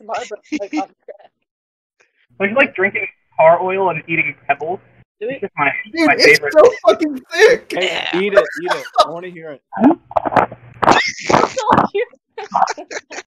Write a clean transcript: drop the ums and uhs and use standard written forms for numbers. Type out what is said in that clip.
ASMR, but like on crack. Don't you like drinking car oil and eating pebbles? Do we? It's just my Dude, my it's favorite. so fucking thick. Hey, eat it. I want to hear it.